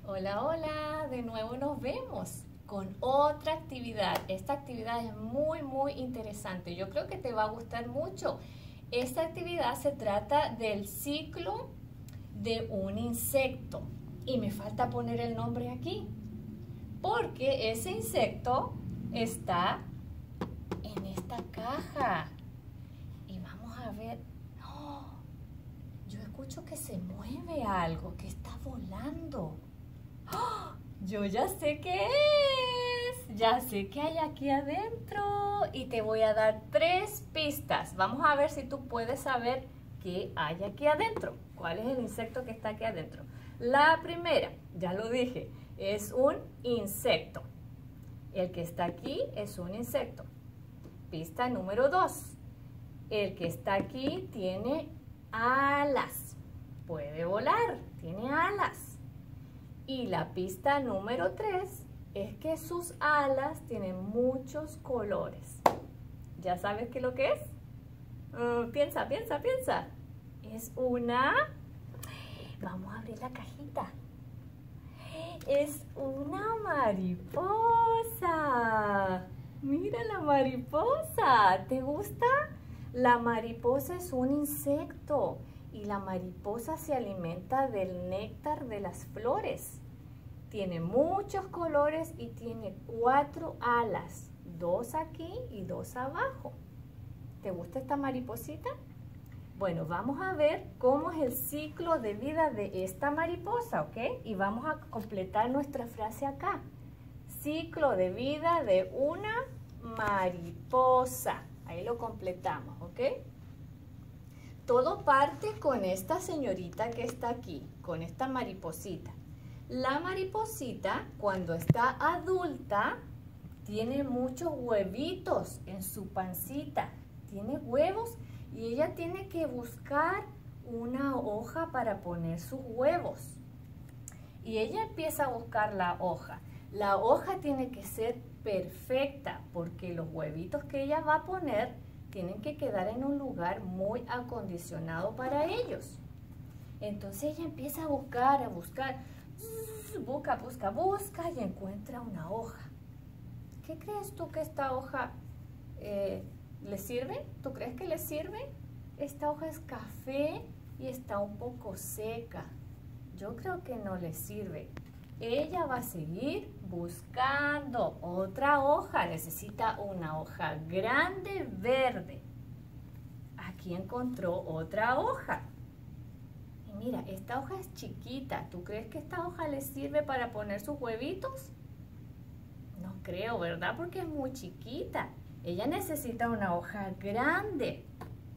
Hola, hola, de nuevo nos vemos con otra actividad. Esta actividad es muy interesante. Yo creo que te va a gustar mucho. Esta actividad se trata del ciclo de un insecto. Y me falta poner el nombre aquí, porque ese insecto está en esta caja. Y vamos a ver. ¡Oh! Yo escucho que se mueve algo, que está volando. ¡Oh! Yo ya sé qué es, ya sé qué hay aquí adentro y te voy a dar 3 pistas. Vamos a ver si tú puedes saber qué hay aquí adentro. ¿Cuál es el insecto que está aquí adentro? La primera, ya lo dije, es un insecto. El que está aquí es un insecto. Pista número 2. El que está aquí tiene alas. Puede volar, tiene alas. Y la pista número 3 es que sus alas tienen muchos colores. ¿Ya sabes qué es lo que es? Piensa. Es una... Vamos a abrir la cajita. Es una mariposa. Mira la mariposa. ¿Te gusta? La mariposa es un insecto. Y la mariposa se alimenta del néctar de las flores. Tiene muchos colores y tiene 4 alas, 2 aquí y 2 abajo. ¿Te gusta esta mariposita? Bueno, vamos a ver cómo es el ciclo de vida de esta mariposa, ¿ok? Y vamos a completar nuestra frase acá. Ciclo de vida de una mariposa. Ahí lo completamos, ¿ok? Todo parte con esta señorita que está aquí, con esta mariposita. La mariposita, cuando está adulta, tiene muchos huevitos en su pancita. Tiene huevos y ella tiene que buscar una hoja para poner sus huevos. Y ella empieza a buscar la hoja. La hoja tiene que ser perfecta porque los huevitos que ella va a poner tienen que quedar en un lugar muy acondicionado para ellos. Entonces ella empieza a buscar, busca y encuentra una hoja. ¿Qué crees tú que esta hoja le sirve? ¿Tú crees que le sirve? Esta hoja es café y está un poco seca. Yo creo que no le sirve. Ella va a seguir buscando otra hoja. Necesita una hoja grande verde. Aquí encontró otra hoja. Y mira, esta hoja es chiquita. ¿Tú crees que esta hoja le sirve para poner sus huevitos? No creo, ¿verdad? Porque es muy chiquita. Ella necesita una hoja grande.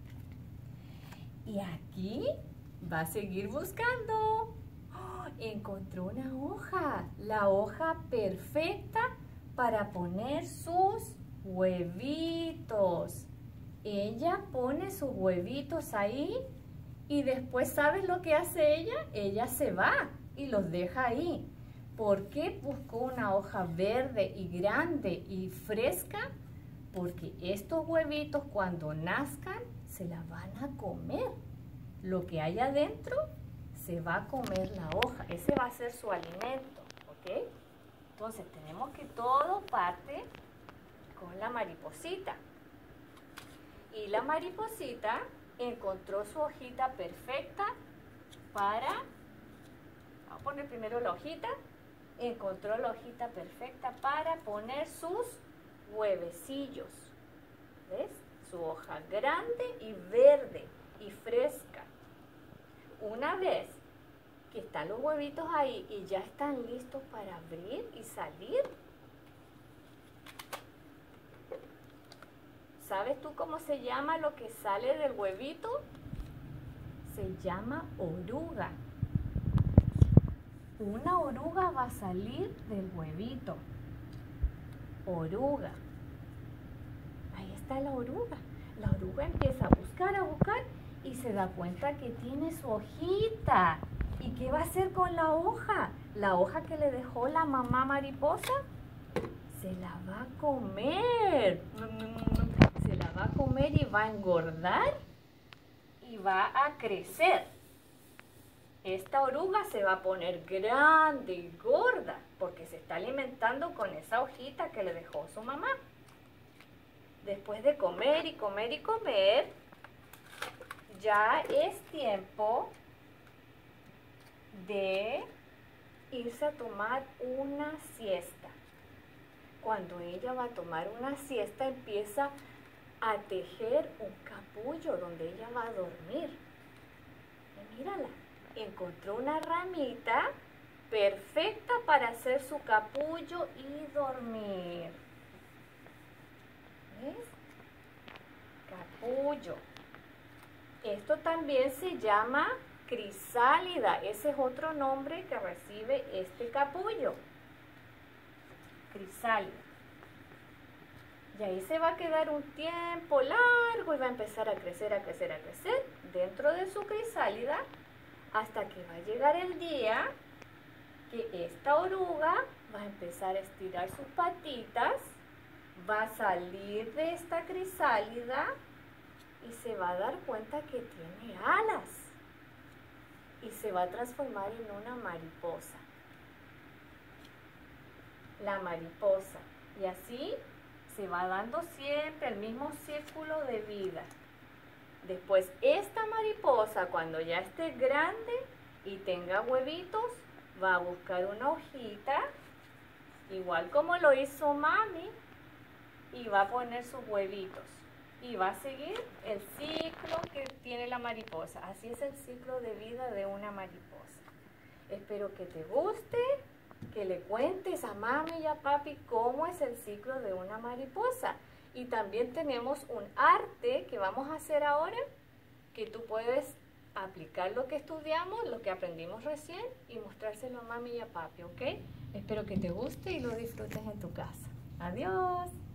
Y aquí va a seguir buscando. Encontró una hoja, la hoja perfecta para poner sus huevitos. Ella pone sus huevitos ahí y después, ¿sabes lo que hace ella? Ella se va y los deja ahí. ¿Por qué buscó una hoja verde y grande y fresca? Porque estos huevitos cuando nazcan se la van a comer. Lo que hay adentro se va a comer la hoja, ese va a ser su alimento, ¿ok? Entonces tenemos que todo parte con la mariposita. Y la mariposita encontró su hojita perfecta para, vamos a poner primero la hojita, encontró la hojita perfecta para poner sus huevecillos. ¿Ves? Su hoja grande y verde y fresca. Una vez que están los huevitos ahí y ya están listos para abrir y salir, ¿sabes tú cómo se llama lo que sale del huevito? Se llama oruga. Una oruga va a salir del huevito. Oruga. Ahí está la oruga. La oruga empieza a buscar y se da cuenta que tiene su hojita. ¿Y qué va a hacer con la hoja? La hoja que le dejó la mamá mariposa se la va a comer. Se la va a comer y va a engordar y va a crecer. esta oruga se va a poner grande y gorda porque se está alimentando con esa hojita que le dejó su mamá. Después de comer y comer y comer, ya es tiempo de irse a tomar una siesta. Cuando ella va a tomar una siesta, empieza a tejer un capullo donde ella va a dormir. Y mírala, encontró una ramita perfecta para hacer su capullo y dormir. ¿Ves? Capullo. Esto también se llama crisálida. Ese es otro nombre que recibe este capullo. Crisálida. Y ahí se va a quedar un tiempo largo y va a empezar a crecer, a crecer, a crecer dentro de su crisálida hasta que va a llegar el día que esta oruga va a empezar a estirar sus patitas, va a salir de esta crisálida y se va a dar cuenta que tiene alas y se va a transformar en una mariposa. La mariposa. Y así se va dando siempre el mismo círculo de vida. Después esta mariposa, cuando ya esté grande y tenga huevitos, va a buscar una hojita, igual como lo hizo mami, y va a poner sus huevitos. Y va a seguir el ciclo que tiene la mariposa. Así es el ciclo de vida de una mariposa. Espero que te guste, que le cuentes a mami y a papi cómo es el ciclo de una mariposa. Y también tenemos un arte que vamos a hacer ahora, que tú puedes aplicar lo que estudiamos, lo que aprendimos recién y mostrárselo a mami y a papi, ¿ok? Espero que te guste y lo disfrutes en tu casa. Adiós.